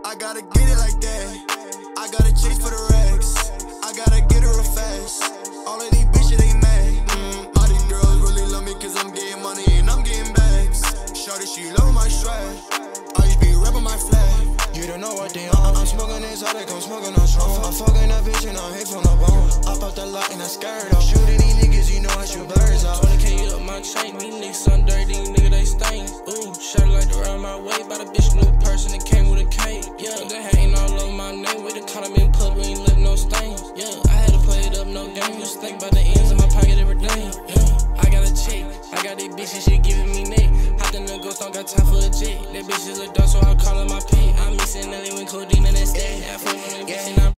I gotta get it like that. I gotta chase for the racks. I gotta get her real fast. All of these bitches, they mad. All these girls really love me cause I'm getting money and I'm getting bags. Shorty, she love my strap. I used to be rapping my flag. You don't know what they on. I'm smoking this how they come smoking on strong. I'm fucking that bitch and I'm hate from the bone. I pop the lock and I scared off. Shooting these niggas, you know I shoot birds off. 20K up my chain, these niggas so dirty, these niggas they stain. Ooh, shawty like to ride my way, by the bitch new person that came with a K. Yeah, they hating all over my name, we done caught them in public, we ain't left no stains. Yeah, I had to play it up, no game, just think about the ends in my pocket every day. Yeah, I got a check, I got these bitches, she giving me neck. Hopped in the ghost, don't got time for a jet. That bitch is a dog, so I call her my pet. I'm missing Nelly with codeine and that's that. I fuck with a bitch and I'm